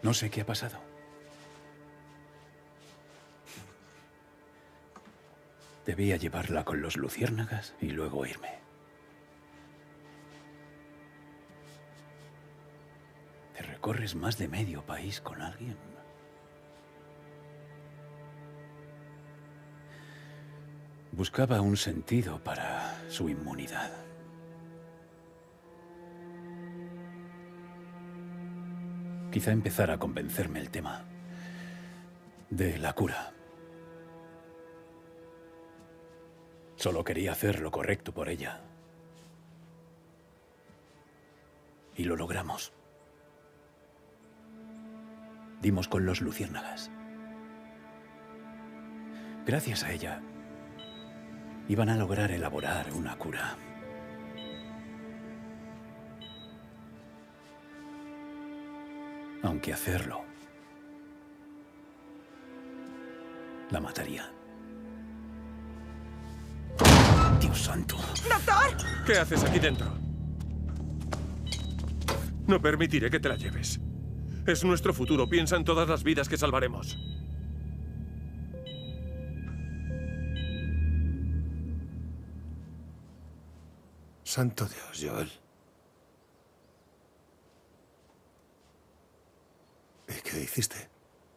No sé qué ha pasado. Debía llevarla con los luciérnagas y luego irme. ¿Te recorres más de medio país con alguien? Buscaba un sentido para su inmunidad. Quizá empezara a convencerme el tema de la cura. Solo quería hacer lo correcto por ella. Y lo logramos. Dimos con los luciérnagas. Gracias a ella, iban a lograr elaborar una cura. Aunque hacerlo la mataría. ¡Dios santo! ¡Doctor! ¿Qué haces aquí dentro? No permitiré que te la lleves. Es nuestro futuro. Piensa en todas las vidas que salvaremos. Santo Dios, Joel. ¿Y qué hiciste?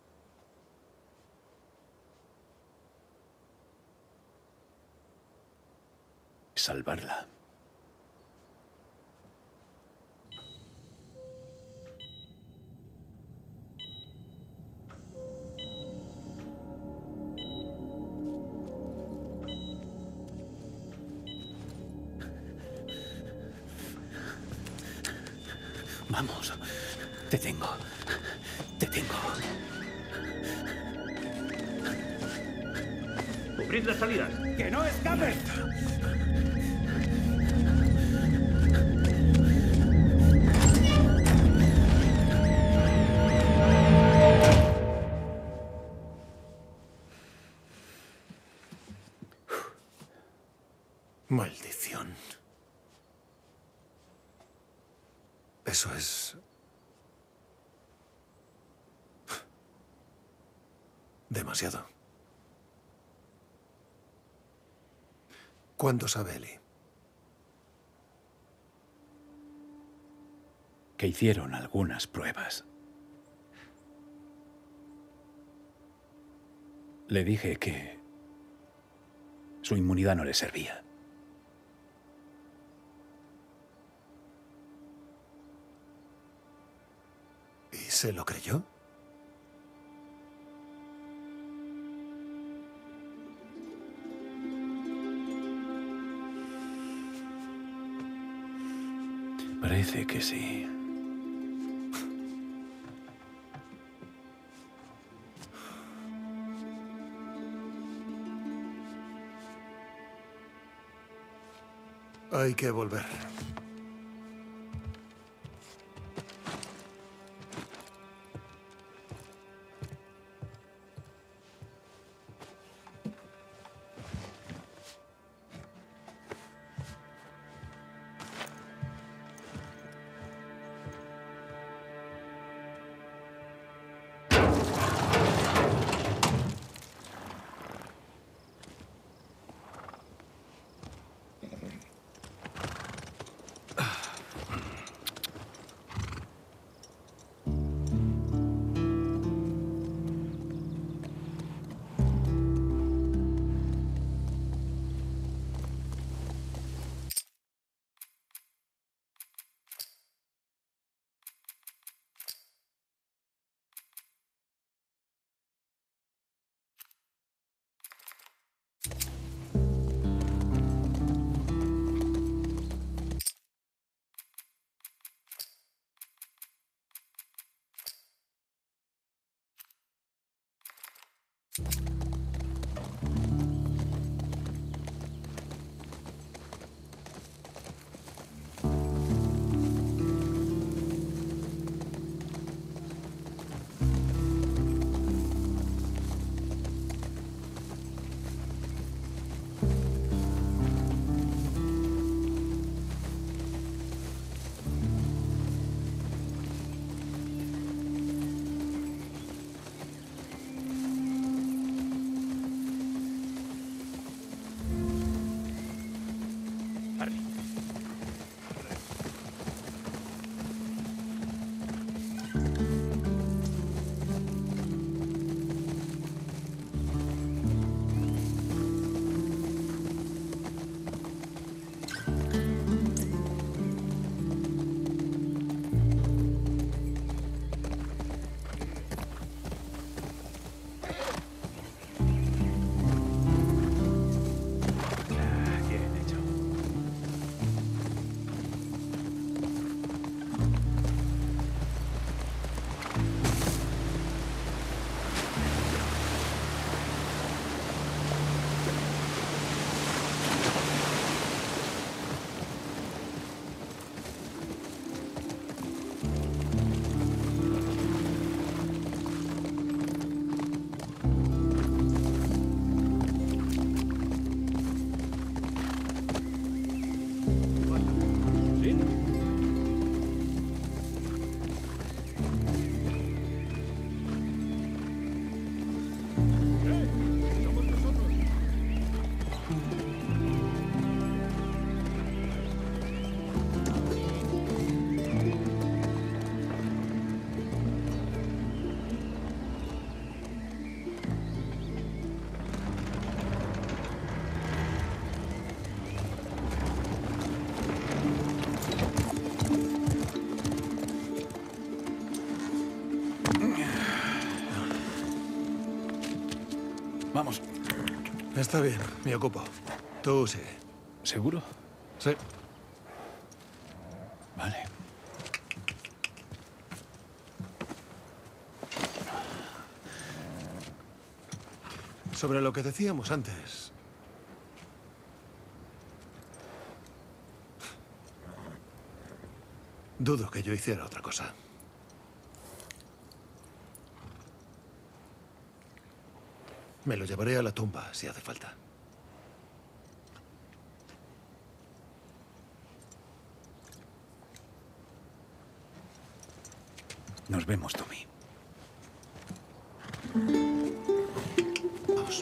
Salvarla. Vamos. Te tengo. Te tengo. ¡Cubrid las salidas! ¡Que no escape! Maldición. Eso es... demasiado. ¿Cuándo sabe Ellie? Que hicieron algunas pruebas. Le dije que su inmunidad no le servía. ¿Y se lo creyó? Parece que sí. Hay que volver. Vamos. Está bien, me ocupo. Tú sigue. ¿Seguro? Sí. Vale. Sobre lo que decíamos antes. Dudo que yo hiciera otra cosa. Me lo llevaré a la tumba si hace falta. Nos vemos, Tommy. Vamos.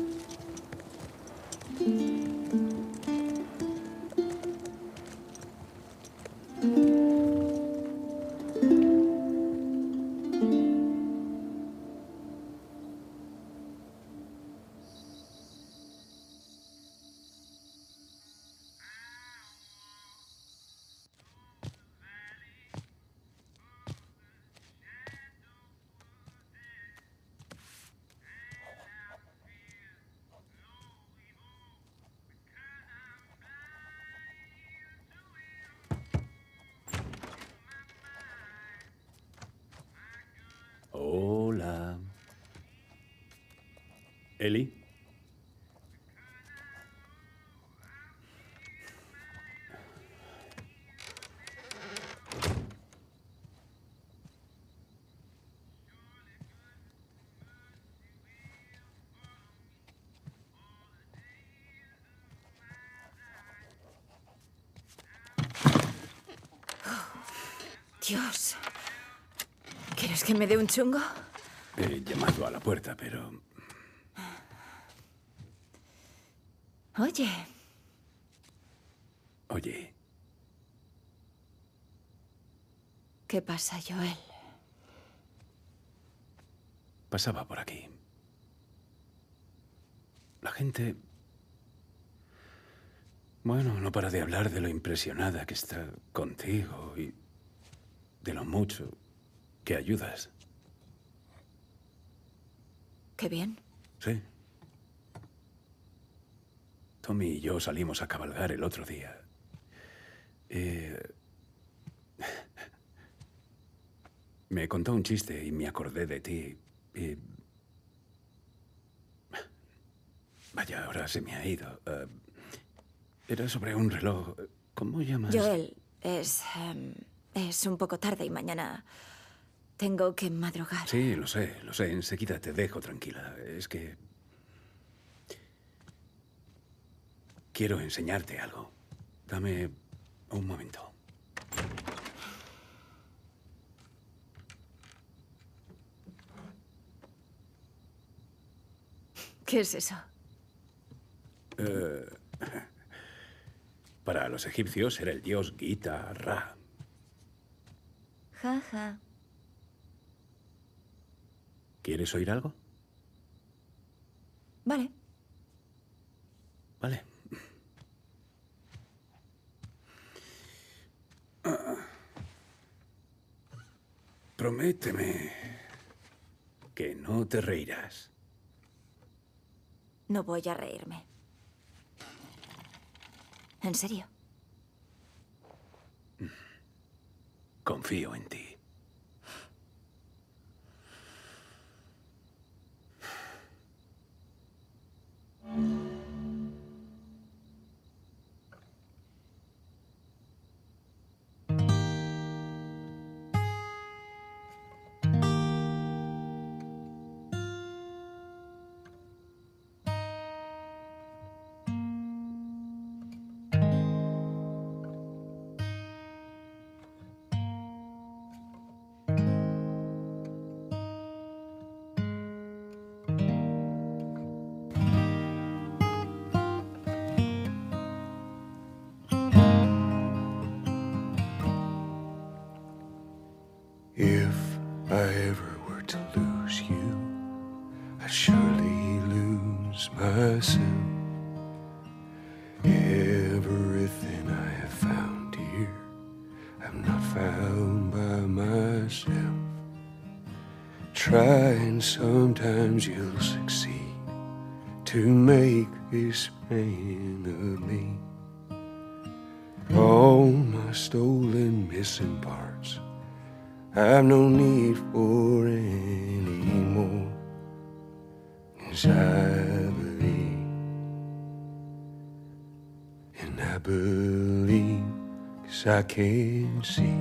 Hola. ¿Eli? Dios. ¿Quieres que me dé un chungo? He llamado a la puerta, pero... Oye, Oye, ¿qué pasa, Joel? pasaba por aquí. La gente... Bueno, no para de hablar de lo impresionada que está contigo y de lo mucho que ayudas. Qué bien. Sí. Tommy y yo salimos a cabalgar el otro día. Me contó un chiste y me acordé de ti. Vaya, ahora se me ha ido. Era sobre un reloj. ¿Cómo llamas? Joel, es un poco tarde y mañana tengo que madrugar. Sí, lo sé, lo sé. Enseguida te dejo tranquila. Es que... quiero enseñarte algo. Dame un momento. ¿Qué es eso? Para los egipcios era el dios Gita Ra. Ja, ja. ¿Quieres oír algo? Vale. Vale. Prométeme que no te reirás. No voy a reírme. ¿En serio? Confío en ti. If I ever were to lose you, I'd surely lose myself. Everything I have found here, I'm not found by myself. Try and sometimes you'll succeed, to make this man of me. All my stolen missing parts I've no need for anymore. 'Cause I believe, and I believe 'cause I can see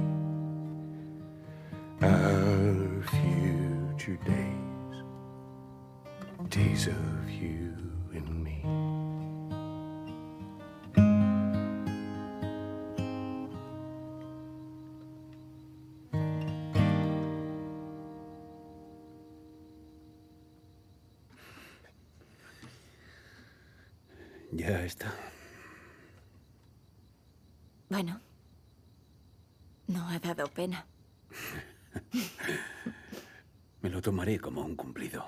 our future days, days of you and me. Ya está. Bueno, no ha dado pena. Me lo tomaré como un cumplido.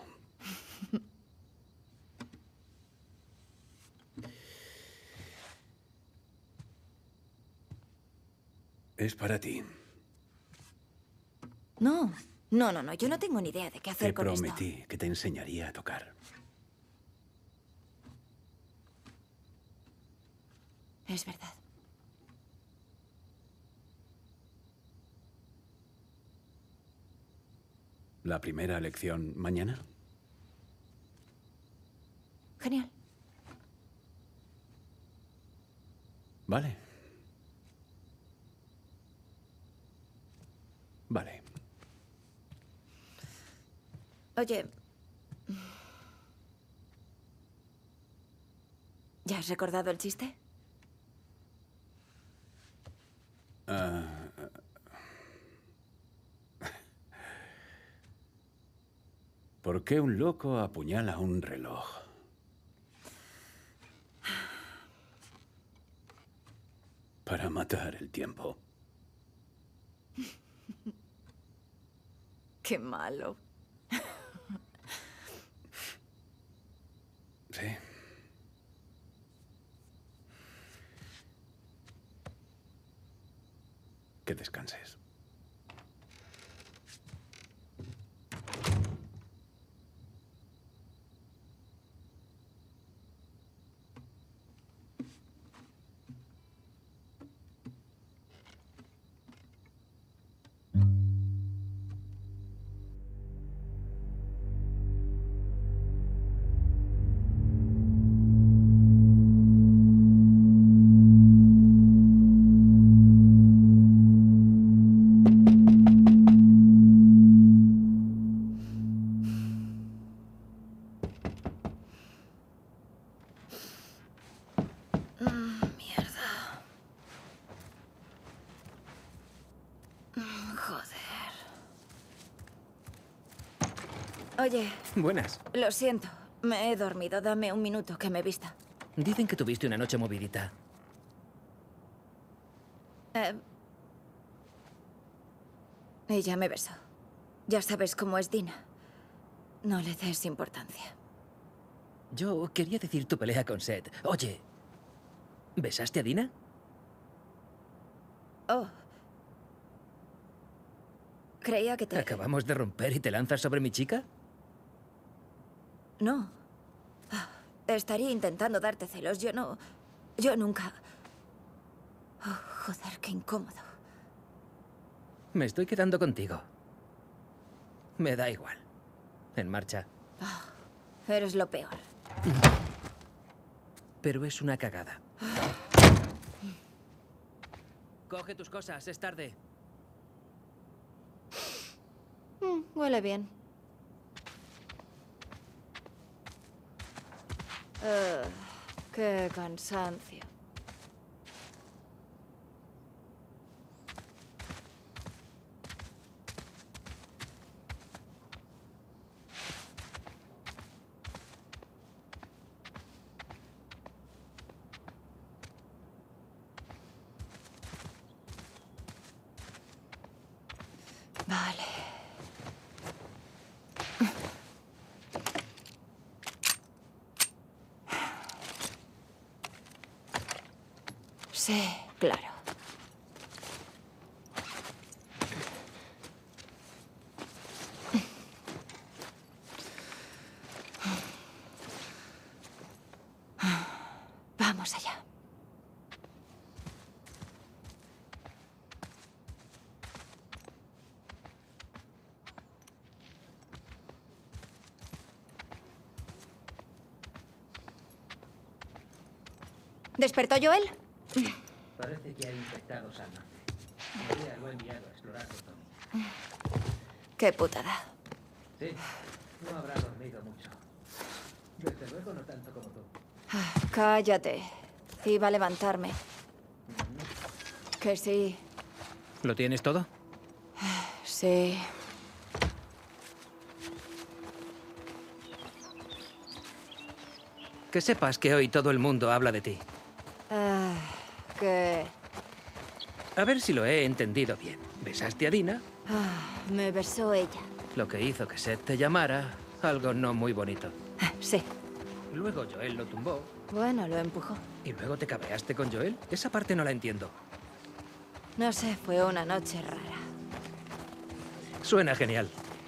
Es para ti. No, yo no tengo ni idea de qué hacer Te con esto. prometí que te enseñaría a tocar. Es verdad. ¿La primera lección mañana? Genial. Vale. Vale. Oye, ¿ya has recordado el chiste? ¿Por qué un loco apuñala un reloj? Para matar el tiempo. Qué malo. Sí. Que descanses. Joder. Oye, Buenas. lo siento. Me he dormido. Dame un minuto que me vista. Dicen que tuviste una noche movidita. Ella me besó. Ya sabes cómo es Dina. No le des importancia. Yo quería decir tu pelea con Seth. Oye, ¿besaste a Dina? Oh. Creía que te... ¿Acabamos de romper y te lanzas sobre mi chica? No. Estaría intentando darte celos. Yo nunca... Oh, joder, qué incómodo. Me estoy quedando contigo. Me da igual. En marcha. Eres lo peor. Pero es una cagada. Coge tus cosas, es tarde. Huele bien. Qué cansancio. Vale. Sí, claro. ¿Despertó Joel? Parece que hay infectados al norte. María lo ha enviado a explorar con Tommy. Qué putada. Sí, no habrá dormido mucho. Desde luego no tanto como tú. Cállate. Iba a levantarme. Que sí. ¿Lo tienes todo? Sí. Que sepas que hoy todo el mundo habla de ti. Que... A ver si lo he entendido bien. ¿Besaste a Dina? me besó ella. Lo que hizo que Seth te llamara, algo no muy bonito. Sí. Luego Joel lo tumbó. Bueno, lo empujó. ¿Y luego te cabreaste con Joel? Esa parte no la entiendo. No sé, fue una noche rara. Suena genial.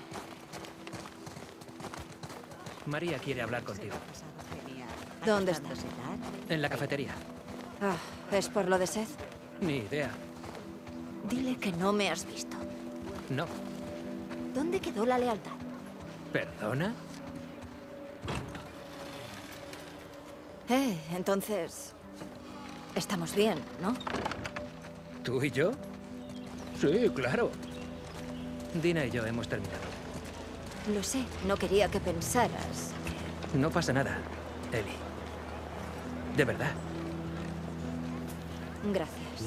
María quiere hablar contigo. ¿Dónde está? En la cafetería. ¿Es por lo de Seth? Ni idea. Dile que no me has visto. No. ¿Dónde quedó la lealtad? ¿Perdona? Entonces... Estamos bien, ¿no? ¿Tú y yo? Sí, claro. Dina y yo hemos terminado. Lo sé, no quería que pensaras. No pasa nada, Ellie. De verdad. Gracias.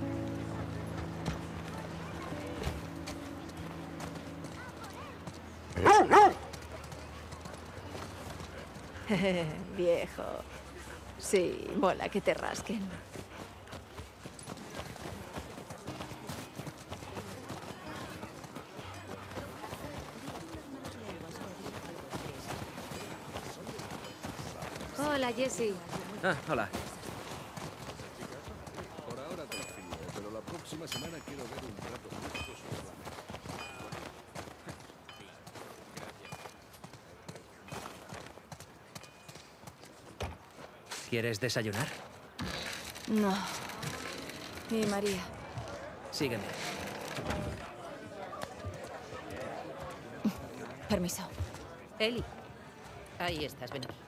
Viejo. Sí, mola que te rasquen. Hola, Jessie. Hola. Por ahora confío, pero la próxima semana quiero ver un rato justo sobre la ¿Quieres desayunar? No. ¿Y María? Sígueme. Permiso. Ellie, ahí estás, ven aquí.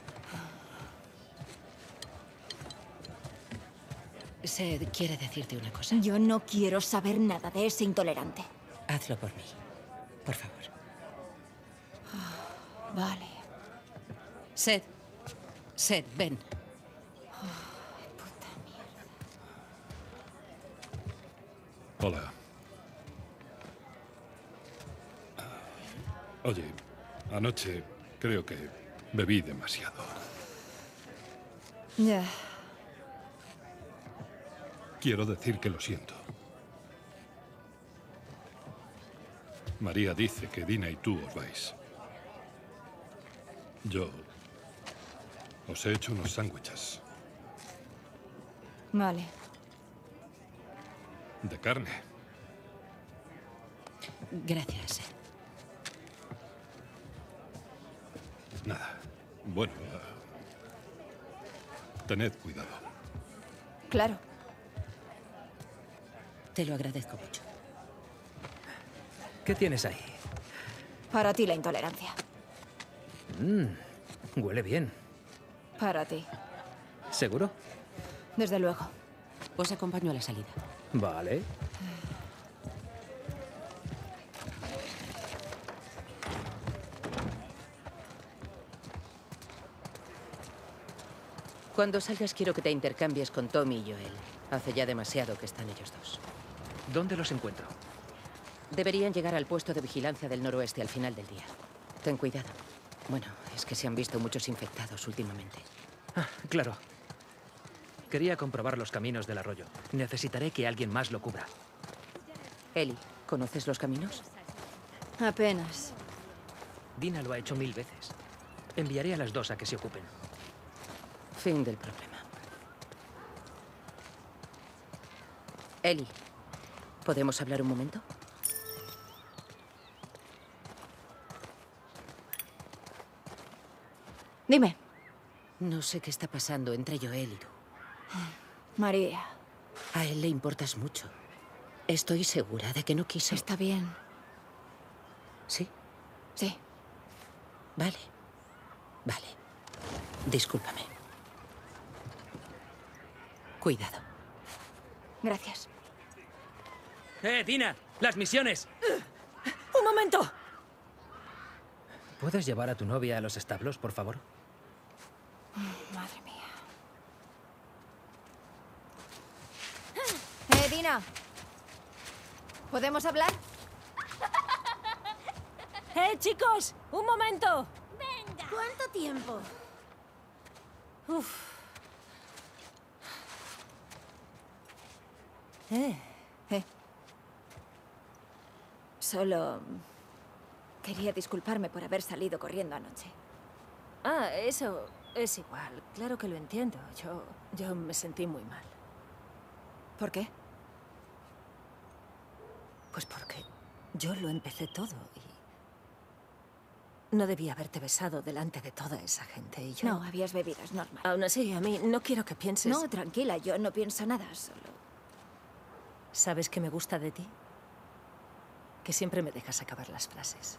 Seth quiere decirte una cosa. Yo no quiero saber nada de ese intolerante. Hazlo por mí, por favor. Vale. Seth, ven. Puta mierda. Hola. Oye, anoche creo que bebí demasiado. Ya. Quiero decir que lo siento. María dice que Dina y tú os vais. Yo os he hecho unos sándwiches Vale. de carne. Gracias, Seth. Nada. Bueno, tened cuidado. Claro. Te lo agradezco mucho. ¿Qué tienes ahí? Para ti la intolerancia. Huele bien. Para ti. ¿Seguro? Desde luego. Os acompaño a la salida. Vale. Cuando salgas quiero que te intercambies con Tommy y Joel. Hace ya demasiado que están ellos dos. ¿Dónde los encuentro? Deberían llegar al puesto de vigilancia del noroeste al final del día. Ten cuidado. Bueno, es que se han visto muchos infectados últimamente. Claro. Quería comprobar los caminos del arroyo. Necesitaré que alguien más lo cubra. Ellie, ¿conoces los caminos? Apenas. Dina lo ha hecho 1000 veces. Enviaré a las dos a que se ocupen. Fin del problema. Ellie, ¿podemos hablar un momento? Dime. No sé qué está pasando entre Joel y tú. María. A él le importas mucho. Estoy segura de que no quiso... Está bien. ¿Sí? Sí. Vale. Vale. Discúlpame. Cuidado. Gracias. Dina! ¡Las misiones! ¡Un momento! ¿Puedes llevar a tu novia a los establos, por favor? Madre mía. Dina. ¿Podemos hablar? Chicos! ¡Un momento! ¡Venga! ¿Cuánto tiempo? Uf. Solo... quería disculparme por haber salido corriendo anoche. Ah, eso es igual. Claro que lo entiendo. Yo me sentí muy mal. ¿Por qué? Pues porque yo lo empecé todo y... no debía haberte besado delante de toda esa gente y yo... No, habías bebido, es normal. Aún así, a mí no quiero que pienses... No, tranquila, yo no pienso nada, solo... ¿Sabes qué me gusta de ti? Que siempre me dejas acabar las frases.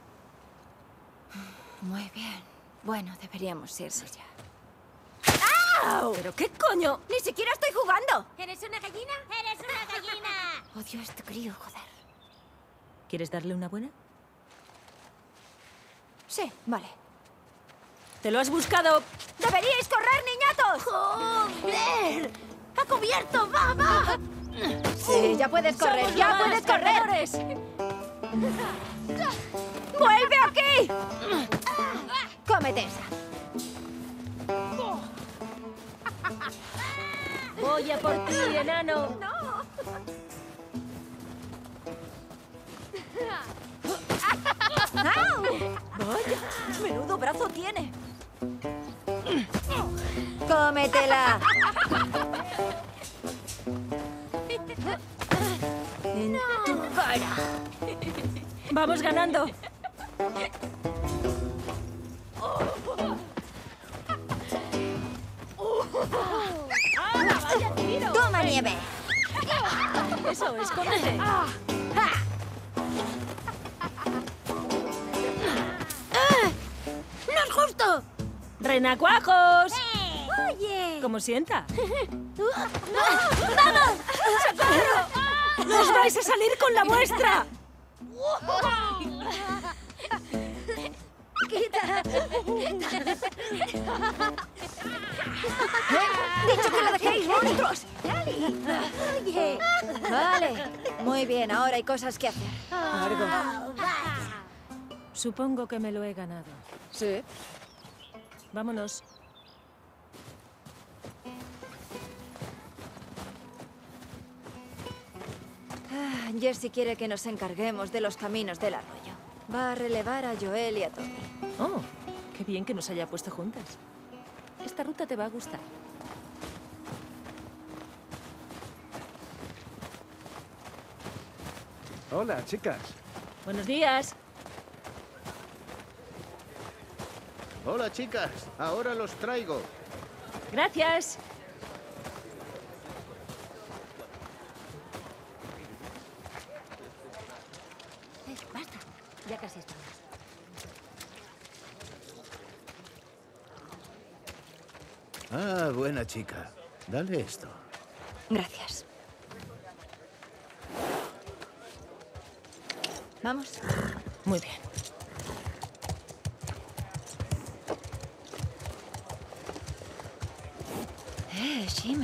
Muy bien. Bueno, deberíamos irnos ya. ¡Au! ¿Pero qué coño? ¡Ni siquiera estoy jugando! ¿Eres una gallina? ¡Eres una gallina! Odio a este crío, joder. ¿Quieres darle una buena? Sí, vale. ¡Te lo has buscado! ¡Deberíais correr, niñatos! ¡Joder! ¡Ha cubierto! ¡Va, va! Sí, ya puedes correr, ¡Somos ya más puedes correr. corredores! ¡Vuelve aquí! Cómete esa. Voy a por ti, enano. ¡Au! Vaya, menudo brazo tiene. ¡Cómetela! En tu cara. Vamos ganando. ¡Vaya tiro! ¡Toma nieve! Eso, escóndete. ¡No es justo! ¡Renacuajos! ¡Oye! ¿Cómo sienta? ¡Vamos! ¡Nos vais a salir con la muestra! ¡Quita! ¡Dicho que lo dejéis, monstruos! ¡Oye! Vale, muy bien, ahora hay cosas que hacer. Supongo que me lo he ganado. Sí. Vámonos. Jessie quiere que nos encarguemos de los caminos del arroyo. Va a relevar a Joel y a Tommy. Oh, qué bien que nos haya puesto juntas. Esta ruta te va a gustar. Hola, chicas. Buenos días. Hola, chicas. Ahora los traigo. Gracias. Basta. Ya casi estamos. Ah, buena chica. Dale esto. Gracias. ¿Vamos? Muy bien. Shimmer.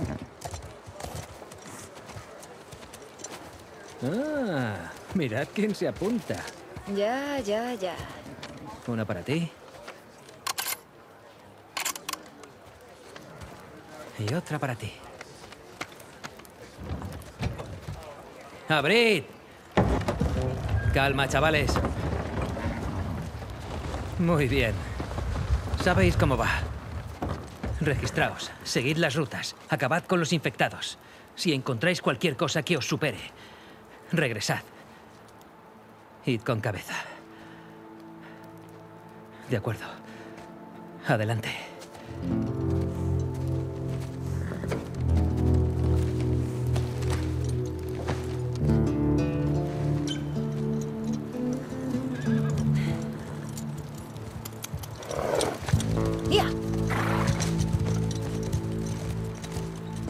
Ah, mirad quién se apunta. Ya. Una para ti. Y otra para ti. ¡Abrid! Calma, chavales. Muy bien. Sabéis cómo va. Registraos, seguid las rutas, acabad con los infectados. Si encontráis cualquier cosa que os supere, regresad. Id con cabeza. De acuerdo. Adelante. ¡Ya!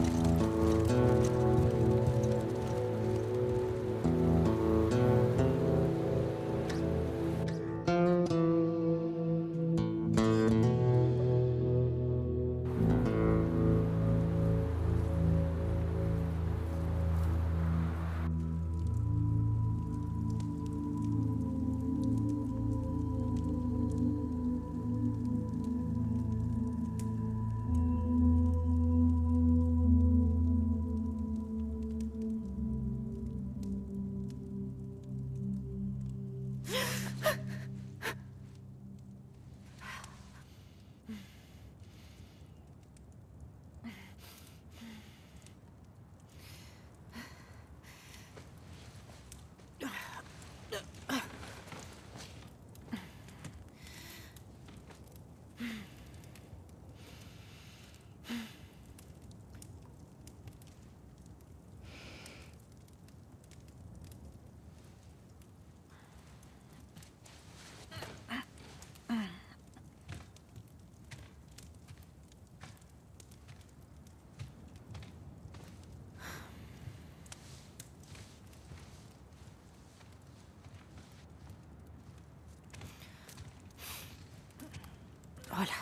Hola.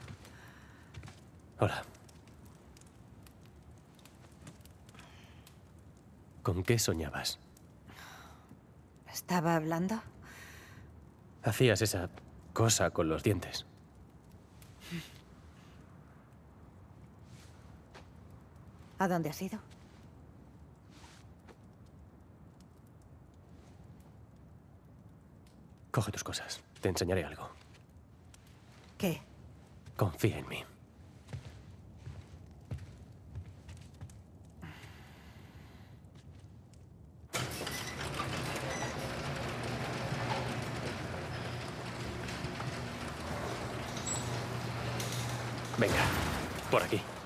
Hola. ¿Con qué soñabas? ¿Estaba hablando? Hacías esa cosa con los dientes. ¿A dónde has ido? Coge tus cosas. Te enseñaré algo. ¿Qué? Confía en mí. Venga, por aquí.